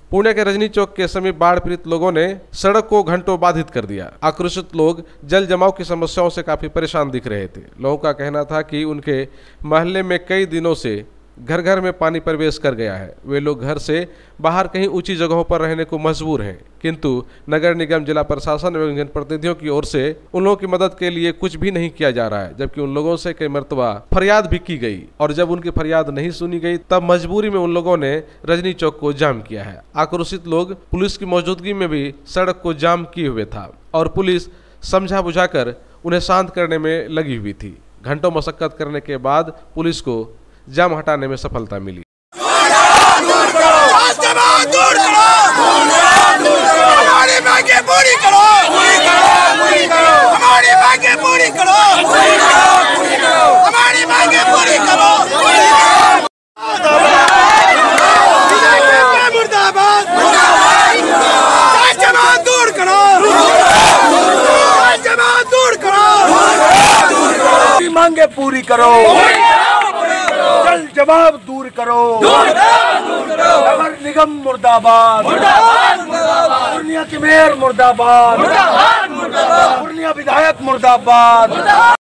पुणे के रजनी चौक के समीप बाढ़ पीड़ित लोगों ने सड़क को घंटों बाधित कर दिया। आक्रोशित लोग जल जमाव की समस्याओं से काफी परेशान दिख रहे थे। लोगों का कहना था कि उनके मोहल्ले में कई दिनों से घर घर में पानी प्रवेश कर गया है। वे लोग घर से बाहर कहीं ऊंची जगहों पर रहने को मजबूर हैं, किंतु नगर निगम, जिला प्रशासन एवं जनप्रतिनिधियों की ओर से उन लोगों की मदद के लिए कुछ भी नहीं किया जा रहा है। जबकि उन लोगों से कई मर्तबा फरियाद भी की गई और जब उनकी फरियाद नहीं सुनी गई तब मजबूरी में उन लोगों ने रजनी चौक को जाम किया है। आक्रोशित लोग पुलिस की मौजूदगी में भी सड़क को जाम किए हुए था और पुलिस समझा बुझाकर उन्हें शांत करने में लगी हुई थी। घंटों मशक्कत करने के बाद पुलिस को जाम हटाने में सफलता मिली। हमारी मांगे पूरी करो, हमारी मांगे पूरी करो, हमारी मांगे पूरी करो। मुर्दाबाद, जमात दूर करो, जमात दूर करो, मांगे पूरी करो, जल जवाब दूर करो, नगर निगम मुर्दाबाद, पूर्णिया की मेयर मुर्दाबाद, पूर्णिया विधायक मुर्दाबाद।